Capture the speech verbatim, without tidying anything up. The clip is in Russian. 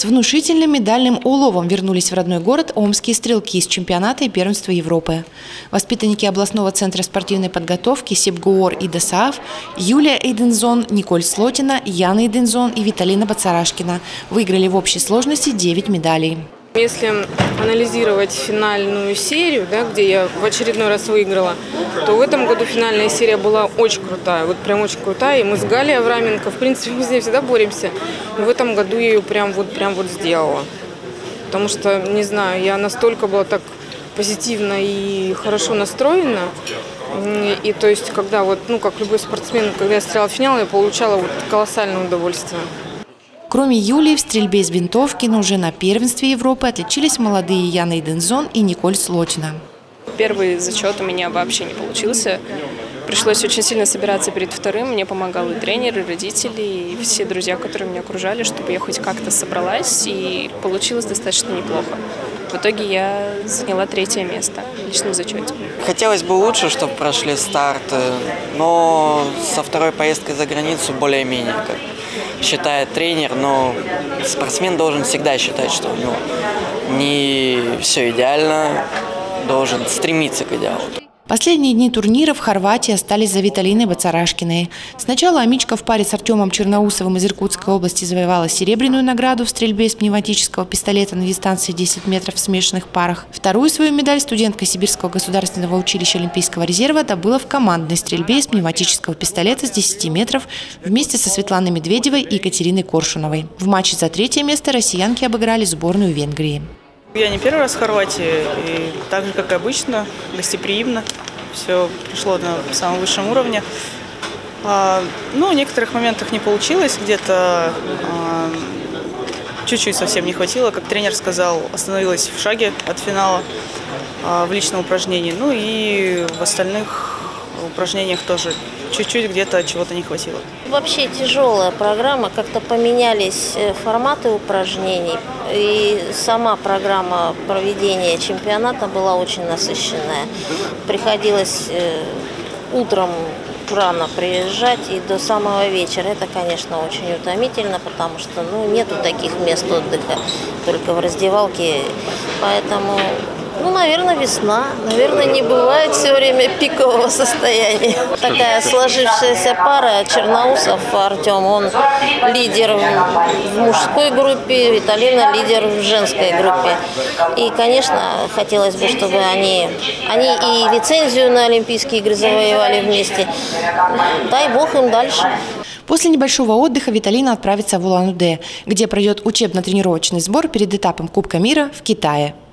С внушительным медальным уловом вернулись в родной город омские стрелки с чемпионата и первенства Европы. Воспитанники областного центра спортивной подготовки Сибгоор и ДОСААФ Юлия Эйдензон, Николь Слотина, Яна Эйдензон и Виталина Бацарашкина выиграли в общей сложности девять медалей. Если анализировать финальную серию, да, где я в очередной раз выиграла, то в этом году финальная серия была очень крутая, вот прям очень крутая. И мы с Галей Авраменко, в принципе, мы с ней всегда боремся, но в этом году я ее прям вот, прям вот сделала. Потому что, не знаю, я настолько была так позитивно и хорошо настроена. И, и то есть, когда вот, ну, как любой спортсмен, когда я стреляла в финал, я получала вот колоссальное удовольствие. Кроме Юлии, в стрельбе из винтовки, но уже на первенстве Европы отличились молодые Яна Эйдензон и Николь Слотина. Первый зачет у меня вообще не получился. Пришлось очень сильно собираться перед вторым. Мне помогал и тренер, и родители, и все друзья, которые меня окружали, чтобы я хоть как-то собралась. И получилось достаточно неплохо. В итоге я заняла третье место в личном зачете. Хотелось бы лучше, чтобы прошли старты, но со второй поездкой за границу более-менее, как считает тренер, но спортсмен должен всегда считать, что у него не все идеально, должен стремиться к идеалу. Последние дни турнира в Хорватии остались за Виталиной Бацарашкиной. Сначала амичка в паре с Артемом Черноусовым из Иркутской области завоевала серебряную награду в стрельбе из пневматического пистолета на дистанции десять метров в смешанных парах. Вторую свою медаль студентка Сибирского государственного училища Олимпийского резерва добыла в командной стрельбе из пневматического пистолета с десяти метров вместе со Светланой Медведевой и Екатериной Коршуновой. В матче за третье место россиянки обыграли сборную Венгрии. Я не первый раз в Хорватии, и так же, как и обычно, гостеприимно. Все пришло на самом высшем уровне. А, ну, в некоторых моментах не получилось, где-то а, чуть-чуть совсем не хватило. Как тренер сказал, остановилась в шаге от финала а, в личном упражнении. Ну и в остальных упражнениях тоже чуть-чуть где-то чего-то не хватило. Вообще тяжелая программа, как-то поменялись форматы упражнений. И сама программа проведения чемпионата была очень насыщенная. Приходилось утром рано приезжать и до самого вечера. Это, конечно, очень утомительно, потому что ну, нету таких мест отдыха, только в раздевалке. Поэтому, ну, наверное, весна. Наверное, не бывает все время пикового состояния. Такая сложившаяся пара, Черноусов Артем, он лидер в мужской группе, Виталина лидер в женской группе. И, конечно, хотелось бы, чтобы они, они и лицензию на Олимпийские игры завоевали вместе. Дай бог им дальше. После небольшого отдыха Виталина отправится в Улан-Удэ, где пройдет учебно-тренировочный сбор перед этапом Кубка мира в Китае.